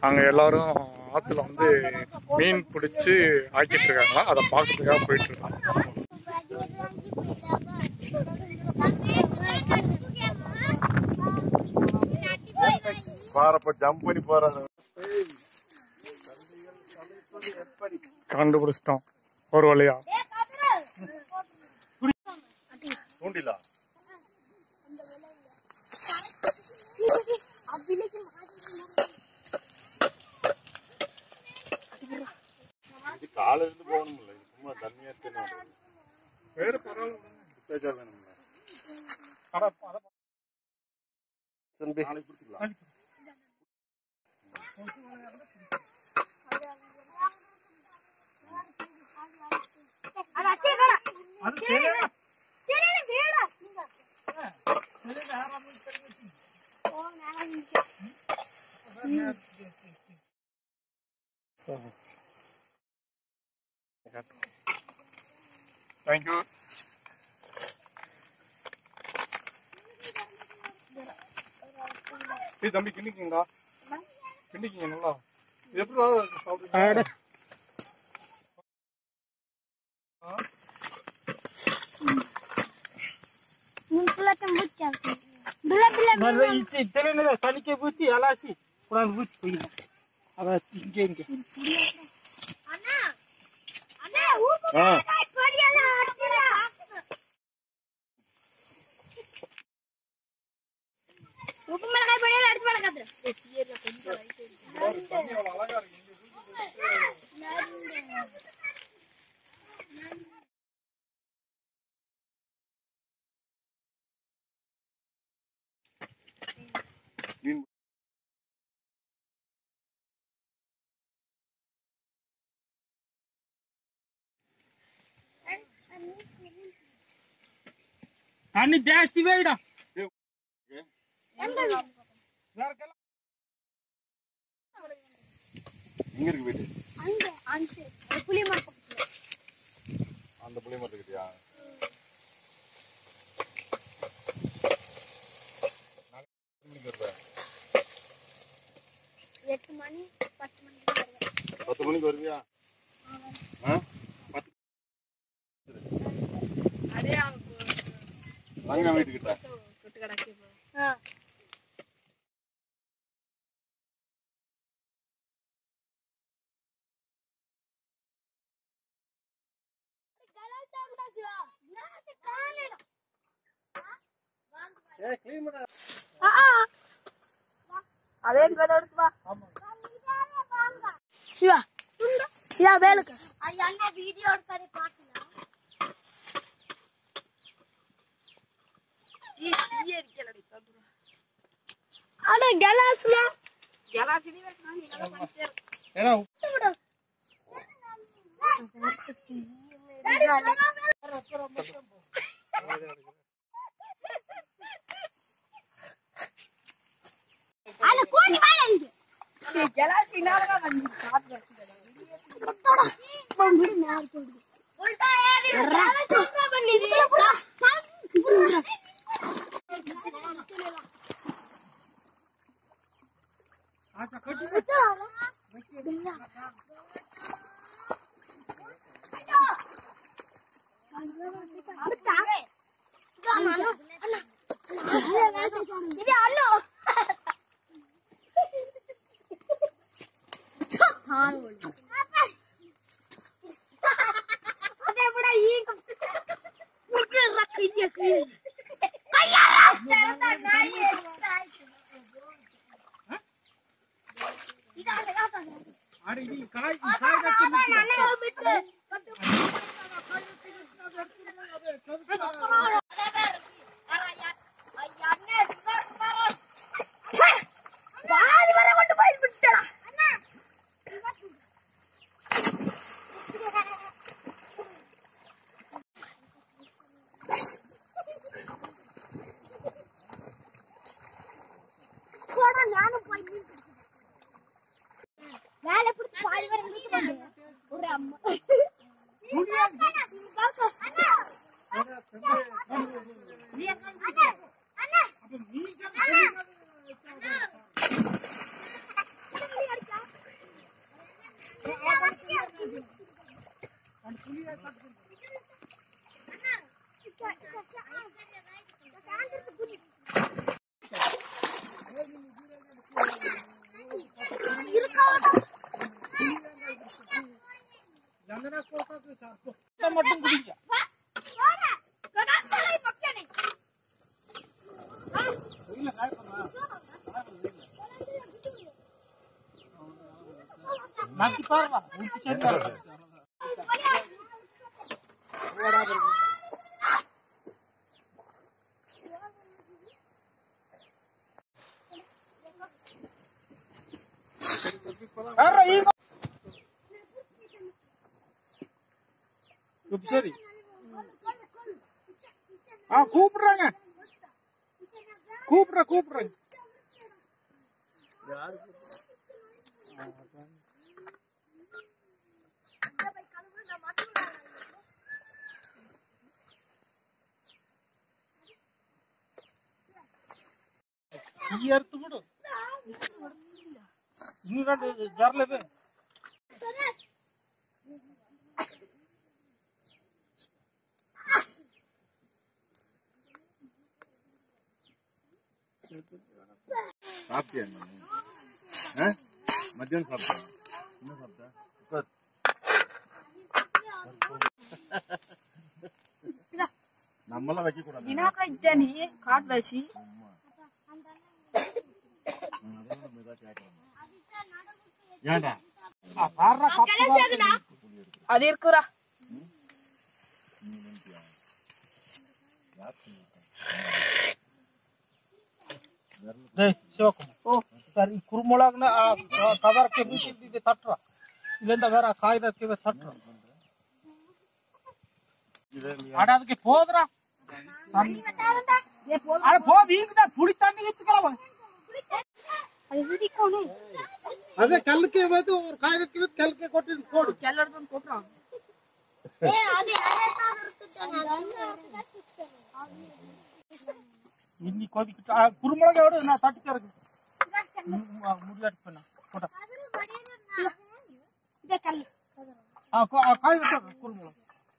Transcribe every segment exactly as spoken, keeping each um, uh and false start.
அங்க எல்லாரும் ஆத்துல வந்து மீன் பிடிச்சி ஆக்கிட்டு இருக்காங்களா, அதை பார்க்கறதுக்காக போயிட்டு இருக்காங்க. ஜம்ப் பண்ணி போறாங்க. கண்டுபிடிச்சிட்டோம் ஒரு வழியா. தூண்டிலா காலையில இருந்து போகணும்ல, சும்மா தண்ணியா வேற பரவாயில்ல. நாளைக்கு பிடிச்சிக்கலாம். Thank you. ஏய் தம்பி கிண்டிக்கிங்கடா, கிண்டிக்கிங்க நல்லா. இது எப்படி சாப்பிடுங்க? தனிக்கே பூச்சி அலாசி குழந்தை பூச்சி போயிடும். அவ இங்க இங்க உப்பு மிளகாய் பொடியெல்லாம் அடிச்சு மிளகாது. தண்ணி ஜாஸ்தி வேடா. எங்க இருக்கு வீட்டு? அங்க அந்த புளிய மரம். அந்த புளிய மரத்துக்கிட்டயா? எட்டு மணி பத்து மணிக்கு வருவேன். பத்து மணிக்கு வருவியா? அதே அவங்க வீட்டுக்கிட்ட கொட்டு கடைக்கு போ. சிவா சிவா வேலுக்கு அண்ணா வீடியோ எடுத்தாரு பாட்டுல ஜி ஜி இருக்கலடி கதுரா அட கலாஸ்ல கலாஸ் நீ வேற நான் நல்லா பண்ணிட்டே ஏடா விடு அல கோடி வாங்க கலாஸ் இனாலக வந்து சாப்பிட்டு தோட பங்குடி நார் போடு உல்டா ஏறி கலாஸ் சூப்பரா பண்ணிரு ஆச்சா கட்டு अरे ये काय काय करते அம்மா மட்டும் குடிங்க. நாக்கி பாருங்க. சரி. ஆ கூப்பிடுறாங்க. கூப்பிடுற கூப்பிடுறேன். எடுத்து விடு. இன்னும் ரெண்டு ஜார்ல போய் சாப்பிட்டியா? மத்தியானம் சாப்பிட்டா? என்ன சாப்பிட்டா? நம்மளாம் வைக்க கூடாது. ஏன்டா அது இருக்குறா. ಸರಿ ಕುರುಮೊಳಗನ ಕವರ್ಗೆ ಬೀಸಿದ್ದಿದೆ ತಟ್ರ ಇಲ್ಲಿಂದ ಬೇರೆ ಕಾಯ್ದಕ್ಕೆ ತಟ್ರ ಅದಕ್ಕೆ ಹೋದ್ರ ಅರೆ ಹೋದ್ ಈಗ ಪುಡಿ ತಣ್ಣಗೆ ಇತ್ತುಕವ ಅದೇ ಕಲ್ಲಕ್ಕೆ ಬಂದು ಕಾಯ್ದಕ್ಕೆ ಕಲ್ಲಕ್ಕೆ ಕೊಟ್ಟಿದ್ದು ಕೊಡು ಕೆಲರದನ್ನು ಕೊಟ್ರ ಏ ಅದೇ இன்னி கொதிக்கிட்டு குருமுளகை விட நான் தட்டி தரக்கு முடியாட்டு பண்ண போட்டா காய் விட்டு குருமுளகு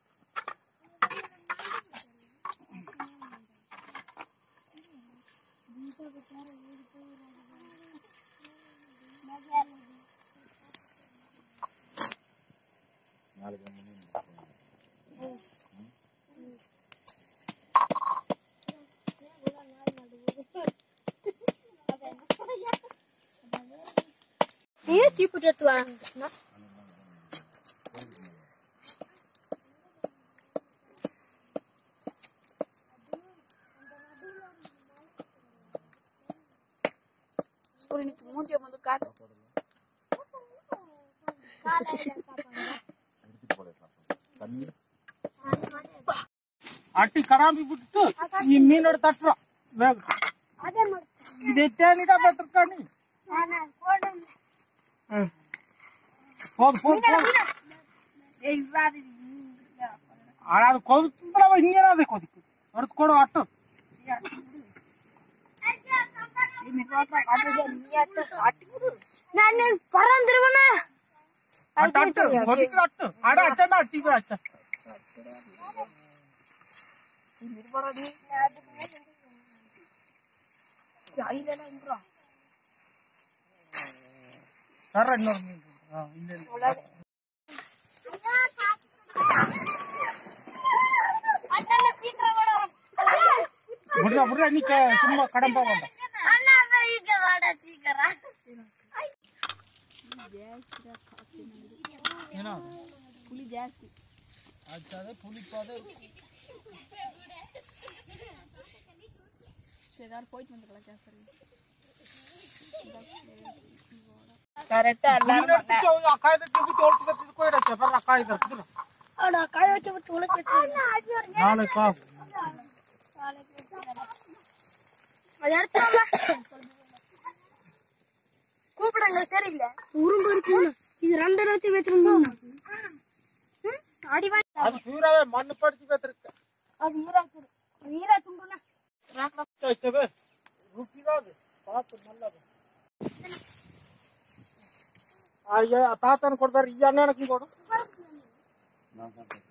Iya, sih udah tuang. Sekolah ini cuma dia mau dekat. ಅಟ್ಟಿ ಕರಾಂಬಿ ಬಿಟ್ಟು ಈ ಮೀನೋಡ್ ತಟ್ರ ಬೇಗ ಇದೈತೇನಿದ ಬೆತ್ರಕಣಿ ಹೋದ್ ಹೋದ್ ಅದು ಕೊದುತ್ತಲ್ಲ ಹಿಂಗೇನಾದ ಕೊದಿಕ್ಕು ಹೊರತು ಕೊಡು ಅಟ್ಟು ನಾನು ಪರಂದ್ರವನ ಅಟ್ಟು ಅಟ್ಟು ಕೊದಿಕ್ಕು ಅಟ್ಟು ಆಡ ಅಚ್ಚ ಅಟ್ಟಿಗೂ ಅಚ್ಚ ಸರ ಇನ್ನೊಂದು ಮೀನು ಬಿಡ್ರ ಬಿಡ್ರ ನೀ ತುಂಬಾ ಕಡಂಬ ಬಂದ ಏನೋ ಪುಳಿ ಜಾಸ್ತಿ ಅದೇ ಪುಳಿ ಪಾದೆ शेदार पोइट में निकला क्या सर करेक्ट अल्लाह तो अकायद के भी तोड़ के कोई रखे पर अकायद रख और अकायद के तोड़ के नाले का अरे तोला கூப்பிடுங்க தெரியல உரும்பு இருக்கு இது ரெண்டு நாச்சி வெத்துறீங்க ஆடி வா அது பூராவே மண்ணு படுத்தி வெத்துருக்கு அது ஈரா ஈரா துண்டுனா चबे रुकी दाद पात मल्ला आ ये तातन ಕೊಡ್ತಾರೆ ಈ ಅಣ್ಣನಕ್ಕೆ ಕೊಡು